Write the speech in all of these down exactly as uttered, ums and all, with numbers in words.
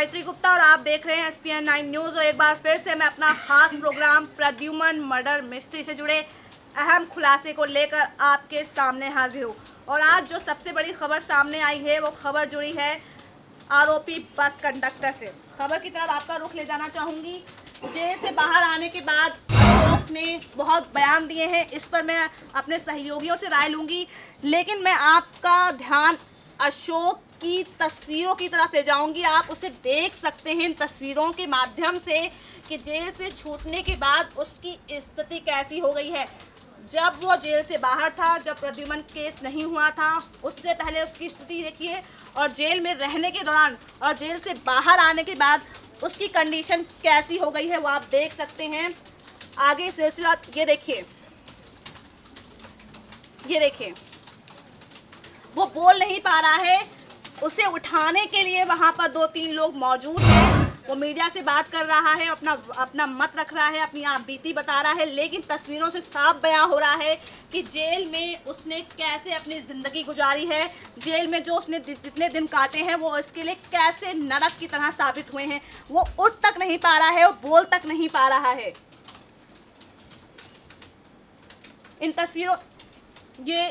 गायत्री गुप्ता और आप देख रहे हैं S P N nine news. और एक बार फिर से मैं अपना खास प्रोग्राम प्रद्युमन मर्डर मिस्ट्री से जुड़े अहम खुलासे को लेकर आपके सामने हाजिर हूँ। और आज जो सबसे बड़ी खबर सामने आई है वो खबर जुड़ी है आरोपी बस कंडक्टर से। खबर की तरफ आपका रुख ले जाना चाहूँगी। जेल से बाहर आने के बाद अशोक ने बहुत बयान दिए हैं, इस पर मैं अपने सहयोगियों से राय लूँगी। लेकिन मैं आपका ध्यान अशोक की तस्वीरों की तरफ ले जाऊंगी। आप उसे देख सकते हैं इन तस्वीरों के माध्यम से कि जेल से छूटने के बाद उसकी स्थिति कैसी हो गई है। जब वो जेल से बाहर था, जब प्रद्युमन केस नहीं हुआ था, उससे पहले उसकी स्थिति देखिए, और जेल में रहने के दौरान और जेल से बाहर आने के बाद उसकी कंडीशन कैसी हो गई है वो आप देख सकते हैं। आगे सिलसिला ये देखिए, ये देखिए वो बोल नहीं पा रहा है। उसे उठाने के लिए वहां पर दो तीन लोग मौजूद हैं। वो मीडिया से बात कर रहा है, अपना अपना मत रख रहा है, अपनी आप बीती बता रहा है। लेकिन तस्वीरों से साफ बयां हो रहा है कि जेल में उसने कैसे अपनी ज़िंदगी गुजारी है। जेल में जो उसने जितने दिन काटे हैं वो इसके लिए कैसे नरक की तरह साबित हुए हैं। वो उठ तक नहीं पा रहा है, वो बोल तक नहीं पा रहा है। इन तस्वीरों, ये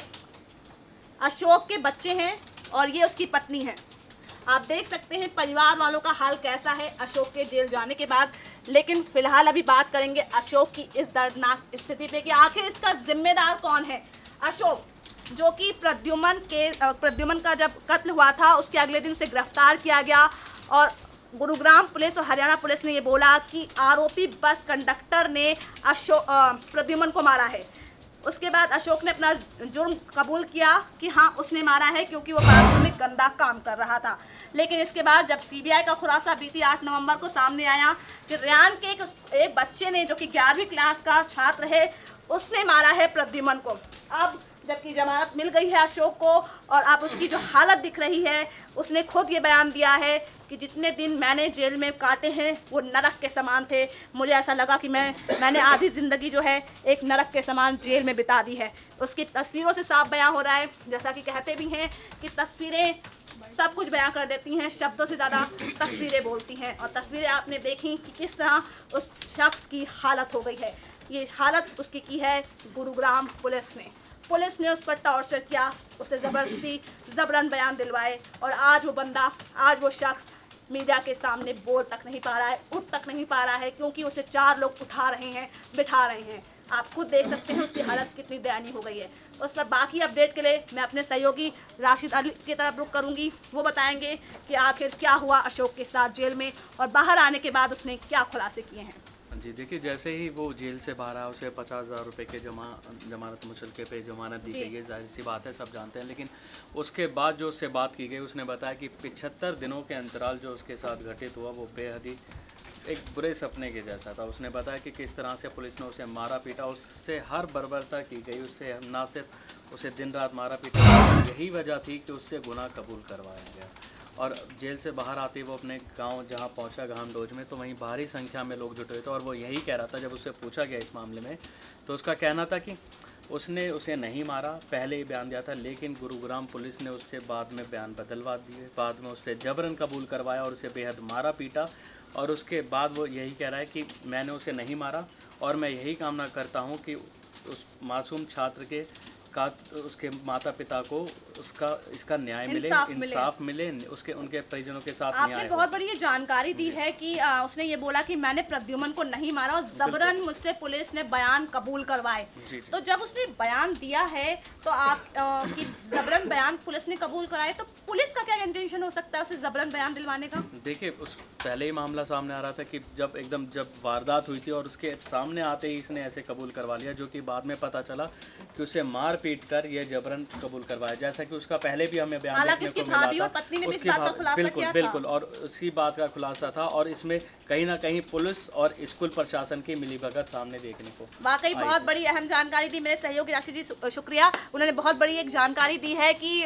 अशोक के बच्चे हैं और ये उसकी पत्नी है। आप देख सकते हैं परिवार वालों का हाल कैसा है अशोक के जेल जाने के बाद। लेकिन फिलहाल अभी बात करेंगे अशोक की इस दर्दनाक स्थिति पे कि आखिर इसका जिम्मेदार कौन है। अशोक जो कि प्रद्युमन के प्रद्युमन का जब कत्ल हुआ था उसके अगले दिन उसे गिरफ्तार किया गया और गुरुग्राम पुलिस और हरियाणा पुलिस ने ये बोला कि आरोपी बस कंडक्टर ने अशोक प्रद्युमन को मारा है। उसके बाद अशोक ने अपना जुर्म कबूल किया कि हाँ उसने मारा है क्योंकि वो बाथरूम में गंदा काम कर रहा था। लेकिन इसके बाद जब सी बी आई का खुलासा बीती आठ नवंबर को सामने आया कि रेयान के एक, एक बच्चे ने जो कि ग्यारहवीं क्लास का छात्र है उसने मारा है प्रद्युमन को। अब जबकि जमानत मिल गई है अशोक को और अब उसकी जो हालत दिख रही है, उसने खुद ये बयान दिया है कि जितने दिन मैंने जेल में काटे हैं वो नरक के समान थे। मुझे ऐसा लगा कि मैं मैंने आधी ज़िंदगी जो है एक नरक के समान जेल में बिता दी है। उसकी तस्वीरों से साफ बयां हो रहा है, जैसा कि कहते भी हैं कि तस्वीरें सब कुछ बयां कर देती हैं, शब्दों से ज़्यादा तस्वीरें बोलती हैं। और तस्वीरें आपने देखी कि किस तरह उस शख्स की हालत हो गई है। ये हालत उसकी की है गुरुग्राम पुलिस ने। पुलिस ने उस पर टॉर्चर किया, उसे ज़बरदस्ती जबरन बयान दिलवाए और आज वो बंदा, आज वो शख्स मीडिया के सामने बोल तक नहीं पा रहा है, उठ तक नहीं पा रहा है क्योंकि उसे चार लोग उठा रहे हैं, बिठा रहे हैं। आप खुद देख सकते हैं उसकी हालत कितनी दयनीय हो गई है। उस पर बाकी अपडेट के लिए मैं अपने सहयोगी राशिद अली की तरफ रुख करूंगी। वो बताएंगे कि आखिर क्या हुआ अशोक के साथ जेल में और बाहर आने के बाद उसने क्या खुलासे किए हैं। जी देखिए, जैसे ही वो जेल से बाहर आया उसे पचास हज़ार रुपये के जमा जमानत मुचलके पे जमानत दी गई है, जाहिर सी बात है, सब जानते हैं। लेकिन उसके बाद जो उससे बात की गई उसने बताया कि पिछहत्तर दिनों के अंतराल जो उसके साथ घटित हुआ वो बेहद ही एक बुरे सपने के जैसा था। उसने बताया कि किस तरह से पुलिस ने उसे मारा पीटा, उससे हर बर्बरता की गई, उससे ना सिर्फ उसे दिन रात मारा पीटा, यही वजह थी कि उससे गुनाह कबूल करवाया गया। और जेल से बाहर आते वो अपने गांव जहां पहुंचा घामडोज में, तो वहीं भारी संख्या में लोग जुटे थे और वो यही कह रहा था, जब उससे पूछा गया इस मामले में तो उसका कहना था कि उसने उसे नहीं मारा, पहले ही बयान दिया था। लेकिन गुरुग्राम पुलिस ने उसके बाद में बयान बदलवा दिए, बाद में उस पर जबरन कबूल करवाया और उसे बेहद मारा पीटा। और उसके बाद वो यही कह रहा है कि मैंने उसे नहीं मारा और मैं यही कामना करता हूँ कि उस मासूम छात्र के का उसके माता पिता को उसका इसका न्याय मिले, इंसाफ मिले, उसके उनके परिजनों के साथ न्याय हो। आपने बहुत बड़ी ये जानकारी दी है कि आ, उसने ये बोला कि मैंने प्रद्युमन को नहीं मारा और जबरन मुझसे पुलिस ने बयान कबूल करवाए। तो जब उसने बयान दिया है तो आप आ, कि जबरन बयान पुलिस ने कबूल कराए, तो पुलिस का क्या इंटेंशन हो सकता है उसे जबरन बयान दिलवाने का? देखिए, उस पहले ही मामला सामने आ रहा था कि जब एकदम जब वारदात हुई थी और उसके सामने आते ही इसने ऐसे कबूल करवा लिया, जो कि बाद में पता चला कि उसे मार पीट कर ये जबरन कबूल करवाया, जैसा कि उसका पहले भी हमें बयान देखने को मिला था। पत्नी ने भी इस बात का खुलासा बिल्कुल किया बिल्कुल था। और उसी बात का खुलासा था और इसमें कहीं ना कहीं पुलिस और स्कूल प्रशासन की मिलीभगत सामने देखने को वाकई बहुत बड़ी अहम जानकारी दी मेरे सहयोगी राशि जी, शुक्रिया। उन्होंने बहुत बड़ी एक जानकारी दी है कि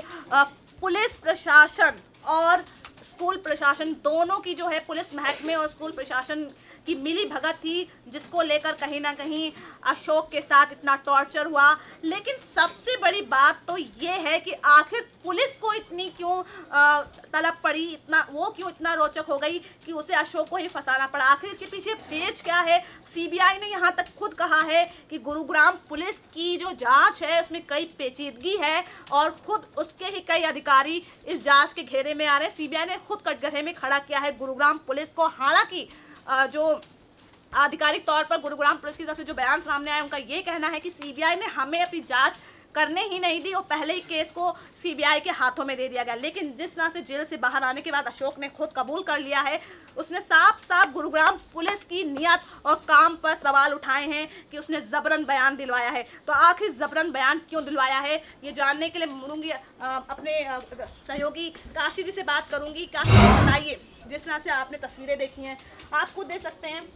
पुलिस प्रशासन और स्कूल प्रशासन दोनों की जो है, पुलिस महकमे और स्कूल प्रशासन कि मिली भगत थी, जिसको लेकर कहीं ना कहीं अशोक के साथ इतना टॉर्चर हुआ। लेकिन सबसे बड़ी बात तो ये है कि आखिर पुलिस को इतनी क्यों तलब पड़ी, इतना वो क्यों इतना रोचक हो गई कि उसे अशोक को ही फंसाना पड़ा। आखिर इसके पीछे पेच क्या है? सीबीआई ने यहाँ तक खुद कहा है कि गुरुग्राम पुलिस की जो जांच है उसमें कई पेचीदगी है और खुद उसके ही कई अधिकारी इस जांच के घेरे में आ रहे हैं। सीबीआई ने खुद कटघरे में खड़ा किया है गुरुग्राम पुलिस को। हालांकि जो आधिकारिक तौर पर गुरुग्राम पुलिस की तरफ से जो बयान सामने आया, उनका ये कहना है कि सीबीआई ने हमें अपनी जांच करने ही नहीं दी और पहले ही केस को सीबीआई के हाथों में दे दिया गया। लेकिन जिस तरह से जेल से बाहर आने के बाद अशोक ने खुद कबूल कर लिया है, उसने साफ साफ गुरुग्राम पुलिस की नियत और काम पर सवाल उठाए हैं कि उसने जबरन बयान दिलवाया है। तो आखिर जबरन बयान क्यों दिलवाया है, ये जानने के लिए मुड़ूंगी अपने सहयोगी काशी जी से बात करूंगी। काशी जी बताइए, जिस तरह से आपने तस्वीरें देखी हैं, आप खुद देख सकते हैं,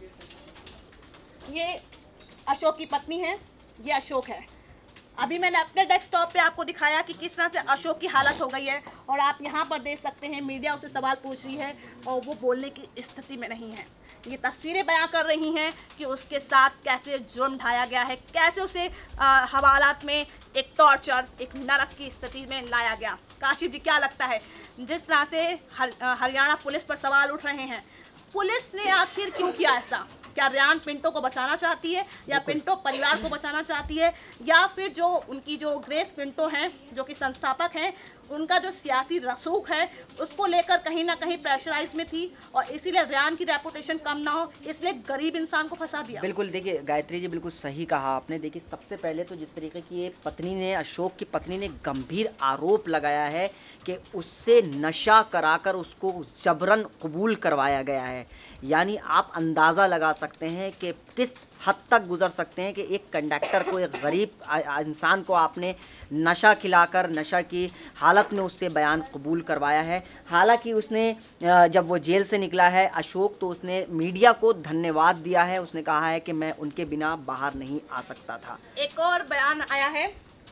ये अशोक की पत्नी है, ये अशोक है। अभी मैंने अपने डेस्कटॉप पे आपको दिखाया कि किस तरह से अशोक की हालत हो गई है और आप यहाँ पर देख सकते हैं मीडिया उससे सवाल पूछ रही है और वो बोलने की स्थिति में नहीं है। ये तस्वीरें बयां कर रही हैं कि उसके साथ कैसे जुर्म ढाया गया है, कैसे उसे आ, हवालात में एक टॉर्चर, एक नरक की स्थिति में लाया गया। काशिफ जी, क्या लगता है जिस तरह से हर, हरियाणा पुलिस पर सवाल उठ रहे हैं, पुलिस ने आखिर क्यों किया ऐसा? क्या रेयान पिंटो को बचाना चाहती है या पिंटो परिवार को बचाना चाहती है, या फिर जो उनकी जो ग्रेस पिंटो हैं जो कि संस्थापक हैं, उनका जो सियासी रसूख है उसको लेकर कहीं ना कहीं प्रेशराइज में थी और इसीलिए रेयान की रेपुटेशन कम ना हो, इसलिए गरीब इंसान को फंसा दिया। बिल्कुल, देखिए गायत्री जी, बिल्कुल सही कहा आपने। देखिए सबसे पहले तो जिस तरीके की ये पत्नी ने, अशोक की पत्नी ने गंभीर आरोप लगाया है कि उससे नशा कराकर उसको जबरन कबूल करवाया गया है। यानी आप अंदाज़ा लगा सकते हैं कि किस हद तक गुजर सकते हैं कि एक कंडक्टर को, एक गरीब इंसान को आपने नशा खिलाकर, नशा की हालत में उससे बयान कबूल करवाया है। हालांकि उसने जब वो जेल से निकला है अशोक, तो उसने मीडिया को धन्यवाद दिया है। उसने कहा है कि मैं उनके बिना बाहर नहीं आ सकता था। एक और बयान आया है,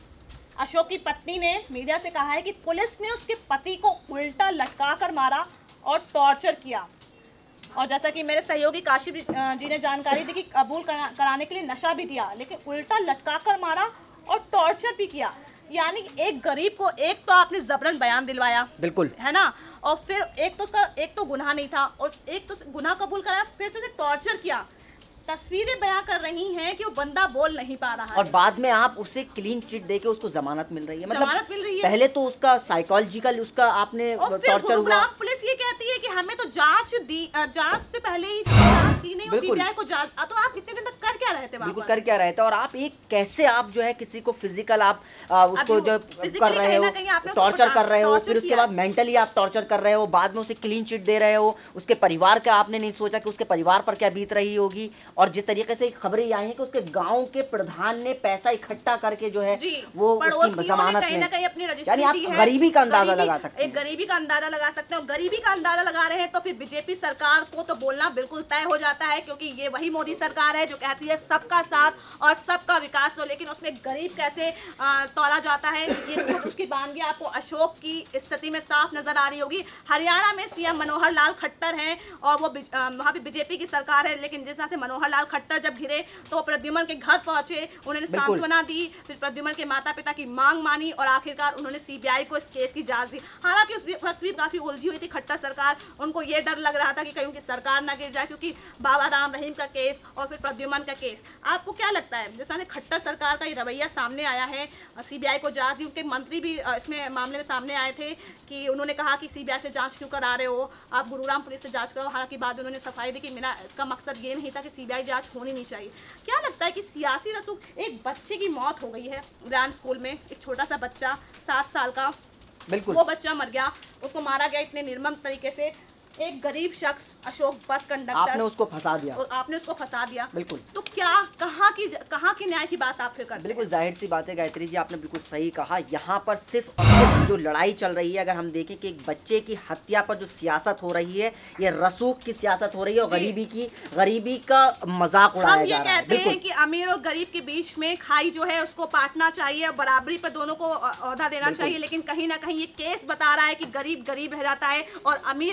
अशोक की पत्नी ने मीडिया से कहा है कि पुलिस ने उसके पति को उल्टा लटका कर मारा और टॉर्चर किया। और जैसा कि मेरे सहयोगी काशिफ जी ने जानकारी दी कि कबूल करा, कराने के लिए नशा भी दिया, लेकिन उल्टा लटका कर मारा और टॉर्चर भी किया। यानी एक गरीब को एक तो आपने जबरन बयान दिलवाया, बिल्कुल है ना, और फिर एक तो उसका एक तो गुनाह नहीं था और एक तो गुनाह कबूल कराया, फिर तो उसे टॉर्चर किया। तस्वीरें बयां कर रही हैं कि वो बंदा बोल नहीं पा रहा है और बाद में आप उसे क्लीन चिट देके उसको जमानत मिल रही है। मतलब जमानत मिल रही है। पहले तो उसका साइकोलॉजिकल उसका आपने टॉर्चर हुआ। पुलिस ये कहती है कि हमें तो जांच दी, जांच से पहले ही जांच की नहीं और सीबीआई को जांच, तो आप इतने दिन तक कर क्या रहे थे? बिल्कुल कर क्या रहे थे। और आप एक कैसे आप जो है किसी को फिजिकल आप आ, उसको जो कर रहे हो, टॉर्चर कर रहे हो, फिर उसके बाद मेंटली आप टॉर्चर कर रहे हो, बाद में उसे क्लीन चिट दे रहे हो। उसके परिवार का आपने नहीं सोचा कि उसके परिवार पर क्या बीत रही होगी। और जिस तरीके से खबरें आई हैं कि उसके गांव के प्रधान ने पैसा इकट्ठा करके जो है वो उसकी जमानत में, यानी आप गरीबी का अंदाजा लगा सकते हैं। गरीबी का अंदाजा लगा सकते हैं और गरीबी का अंदाजा लगा रहे हैं तो फिर बीजेपी सरकार को तो बोलना बिल्कुल तय हो जाता है, क्योंकि ये वही मोदी सरकार है जो कहती है सबका साथ और सबका विकास हो, लेकिन उसमें गरीब कैसे तोला जाता है ये खुद उसकी बानगी आपको अशोक की स्थिति में साफ नजर आ रही होगी। हरियाणा में सीएम मनोहर लाल खट्टर हैं और वो वहाँ पे बीजेपी की सरकार है, लेकिन जिस तरह से मनोहर लाल खट्टर जब घिरे तो प्रद्युमन के घर पहुंचे, उन्होंने सांत्वना दी, फिर प्रद्युमन के माता पिता की मांग मानी और आखिरकार उन्होंने सीबीआई को इस केस की जांच दी। हालांकि उस वक्त भी काफी उलझी हुई थी खट्टर सरकार, उनको ये डर लग रहा था कि कहीं उनकी सरकार ना गिर जाए, क्योंकि बाबा राम रहीम का केस और फिर प्रद्युमन का केस। आपको क्या लगता है जैसे खट्टर सरकार का ये रवैया सामने आया है, सीबीआई को जांच दी, उनके मंत्री भी इसमें मामले में सामने आए थे कि उन्होंने कहा कि सीबीआई से जांच क्यों करा रहे हो, आप गुरुग्राम पुलिस से जांच करो। हालांकि बाद में उन्होंने सफाई दी कि मेरा इसका मकसद ये नहीं था कि सीबीआई जांच होनी नहीं चाहिए। क्या लगता है कि सियासी रसूख, एक बच्चे की मौत हो गई है रेयान स्कूल में, एक छोटा सा बच्चा सात साल का, बिल्कुल वो बच्चा मर गया, उसको मारा गया इतने निर्मम तरीके से। एक गरीब शख्स अशोक बस कंडक्टर, आपने उसको फंसा दिया, आपने उसको फंसा दिया। बिल्कुल। तो क्या कहाँ की कहाँ की न्याय की बात आप फिर करते हैं? बिल्कुल जाहिर सी बात है गायत्री जी, आपने बिल्कुल सही कहा। यहाँ पर सिर्फ और सिर्फ जो लड़ाई चल रही है, अगर हम देखें कि एक बच्चे की हत्या पर जो सियासत हो रही है, ये रसूख की सियासत हो रही है और गरीबी की गरीबी का मजाक उड़ाया जा रहा है। हम ये कहते हैं कि अमीर और गरीब के बीच में खाई जो है उसको पाटना चाहिए, बराबरी पर दोनों को ओहदा देना चाहिए, लेकिन कहीं ना कहीं ये केस बता रहा है कि गरीब गरीब रह जाता है और अमीर अपनी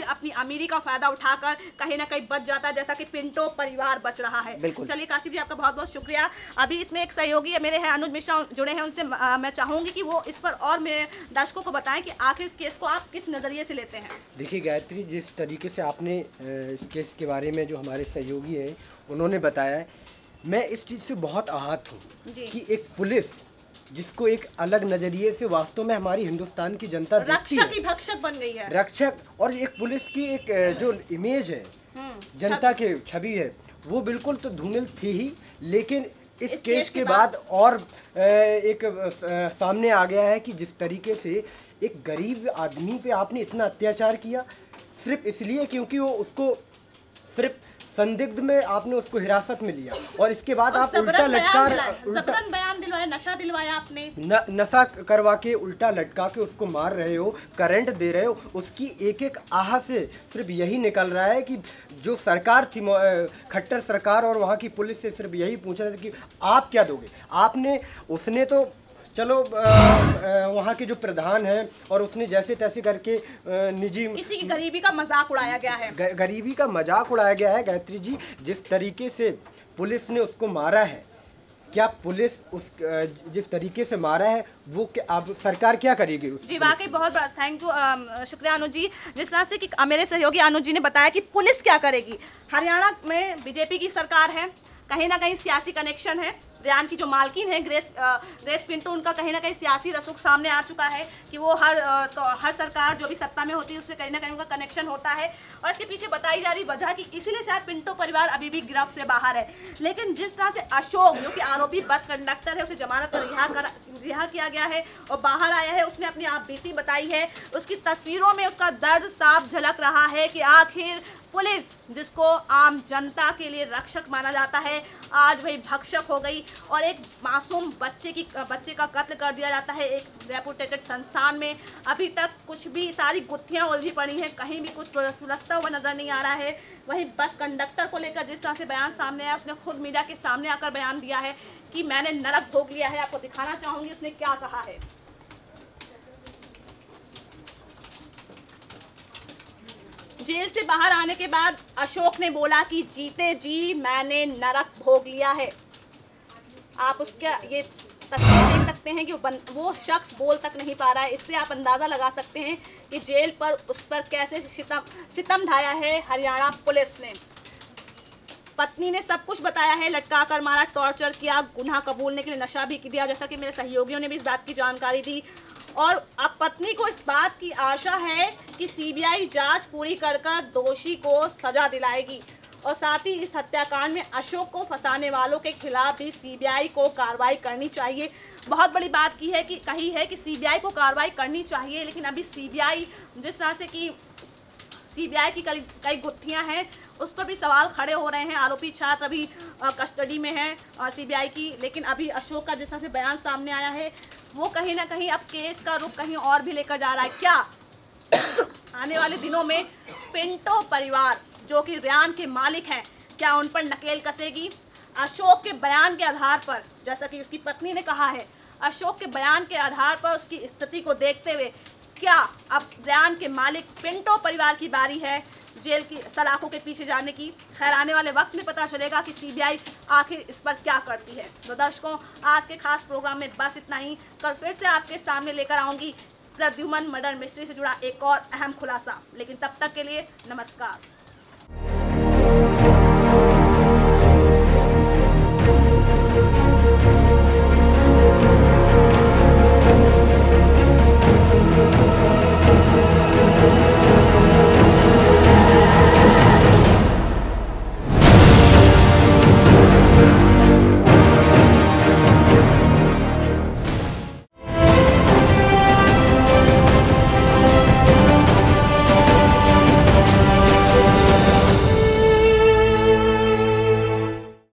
अमीरी का फायदा उठाकर कहीं ना कहीं बच जाता है, जैसा कि पिंटो परिवार बच रहा है। चलिए काशिफ जी, आपका बहुत बहुत शुक्रिया। अभी इसमें एक सहयोगी मेरे हैं अनुज मिश्रा जुड़े हैं, उनसे आ, मैं चाहूंगी कि वो इस पर और मेरे दर्शकों को बताएं कि आखिर इस केस को आप किस नजरिए से लेते हैं। देखिए गायत्री, जिस तरीके से आपने इस केस के बारे में जो हमारे सहयोगी हैं उन्होंने बताया है, मैं इस चीज़ से बहुत आहत हूँ कि एक पुलिस जिसको एक अलग नजरिए से वास्तव में हमारी हिंदुस्तान की जनता देखती है, रक्षक ही भक्षक बन गई है। रक्षक, और एक पुलिस की एक जो इमेज है, जनता के छवि है, वो बिल्कुल तो धूमिल थी ही, लेकिन इस, इस केस के बाद और एक सामने आ गया है कि जिस तरीके से एक गरीब आदमी पे आपने इतना अत्याचार किया सिर्फ इसलिए क्योंकि वो उसको सिर्फ संदिग्ध में आपने उसको हिरासत में लिया, और इसके बाद आप उल्टा लटका उल्टा बयान दिलवाया, नशा दिलवाया आपने, न, नशा करवा के उल्टा लटका के उसको मार रहे हो, करंट दे रहे हो। उसकी एक एक आह से सिर्फ यही निकल रहा है कि जो सरकार थी, खट्टर सरकार और वहाँ की पुलिस से सिर्फ यही पूछ रहे थे कि आप क्या दोगे। आपने उसने तो चलो वहाँ के जो प्रधान हैं और उसने जैसे तैसे करके निजी, किसी की गरीबी का मजाक उड़ाया गया है, ग, गरीबी का मजाक उड़ाया गया है। गायत्री जी, जिस तरीके से पुलिस ने उसको मारा है, क्या पुलिस उस जिस तरीके से मारा है वो क्या अब सरकार क्या करेगी उस? जी वाकई बहुत थैंक यू, शुक्रिया अनुज जी। जिस तरह से कि मेरे सहयोगी अनुज जी ने बताया कि पुलिस क्या करेगी। हरियाणा में बीजेपी की सरकार है, कहीं ना कहीं सियासी कनेक्शन है। रेयान की जो मालकिन है ग्रेस ग्रेस पिंटो, उनका कहीं ना कहीं सियासी रसूख सामने आ चुका है कि वो हर आ, हर सरकार जो भी सत्ता में होती है उससे कहीं ना कहीं उनका कनेक्शन होता है, और इसके पीछे बताई जा रही वजह कि इसीलिए शायद पिंटो परिवार अभी भी गिरफ्त से बाहर है। लेकिन जिस तरह से अशोक, जो कि आरोपी बस कंडक्टर है, उसे जमानत पर रिहा कर रिहा किया गया है और बाहर आया है, उसने अपनी आप बीती बताई है, उसकी तस्वीरों में उसका दर्द साफ झलक रहा है कि आखिर पुलिस, जिसको आम जनता के लिए रक्षक माना जाता है, आज वही भक्षक हो गई और एक मासूम बच्चे की बच्चे का कत्ल कर दिया जाता है एक रेपुटेटेड संस्थान में। अभी तक कुछ भी, सारी गुत्थियां उलझी पड़ी हैं, कहीं भी कुछ सुलझता हुआ नजर नहीं आ रहा है। वहीं बस कंडक्टर को लेकर जिस तरह से बयान सामने आया, उसने खुद मीडिया के सामने आकर बयान दिया है कि मैंने नरक भोग लिया है। आपको दिखाना चाहूंगी उसने क्या कहा है। जेल से बाहर आने के बाद अशोक ने बोला कि जीते जी मैंने नरक भोग लिया है। आप उसका ये तस्वीर देख सकते हैं कि वो, बन, वो शख्स बोल तक नहीं पा रहा है। इससे आप अंदाज़ा लगा सकते हैं कि जेल पर उस पर कैसे सितम सितम ढाया है हरियाणा पुलिस ने। पत्नी ने सब कुछ बताया है, लटका कर मारा, टॉर्चर किया, गुनाह कबूलने के लिए नशा भी किया, जैसा कि मेरे सहयोगियों ने भी इस बात की जानकारी दी। और अब पत्नी को इस बात की आशा है कि सीबीआई जांच पूरी कर कर दोषी को सजा दिलाएगी, और साथ ही इस हत्याकांड में अशोक को फंसाने वालों के खिलाफ भी सीबीआई को कार्रवाई करनी चाहिए। बहुत बड़ी बात की है कि कही है कि सीबीआई को कार्रवाई करनी चाहिए, लेकिन अभी सीबीआई जिस तरह से कि सीबीआई की कई कई गुत्थियां हैं, उस पर भी सवाल खड़े हो रहे हैं। आरोपी छात्र अभी कस्टडी में है सीबीआई की, लेकिन अभी अशोक का जिस तरह से बयान सामने आया है, वो कहीं ना कहीं अब केस का रुख कहीं और भी लेकर जा रहा है। क्या आने वाले दिनों में पिंटो परिवार, जो कि रेयान के मालिक हैं, क्या उन पर नकेल कसेगी? अशोक के बयान के आधार पर, जैसा कि उसकी पत्नी ने कहा है, अशोक के बयान के आधार पर उसकी स्थिति को देखते हुए क्या अब रेयान के मालिक पिंटो परिवार की बारी है जेल की सलाखों के पीछे जाने की? खैर, आने वाले वक्त में पता चलेगा कि सीबीआई आखिर इस पर क्या करती है। तो दर्शकों, आज के खास प्रोग्राम में बस इतना ही। कल फिर से आपके सामने लेकर आऊंगी प्रद्युमन मर्डर मिस्ट्री से जुड़ा एक और अहम खुलासा, लेकिन तब तक के लिए नमस्कार।